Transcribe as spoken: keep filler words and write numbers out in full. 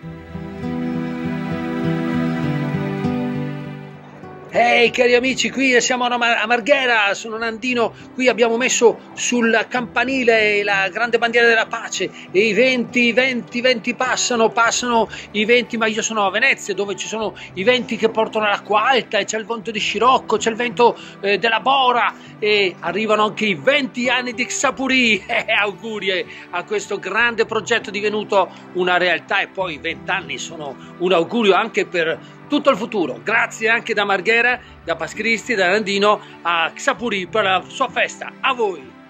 Ehi cari amici, qui siamo a Marghera, sono Nandino, qui abbiamo messo sul campanile la grande bandiera della pace e i venti, i venti, i venti passano, passano i venti, ma io sono a Venezia dove ci sono i venti che portano l'acqua alta e c'è il vento di scirocco, c'è il vento eh, della Bora e arrivano anche i venti anni di Xapuri. Eh, auguri a questo grande progetto divenuto una realtà e poi venti anni sono un augurio anche per tutto il futuro. Grazie anche da Marghera, da Pascristi, da Nandino a Xapuri per la sua festa. A voi!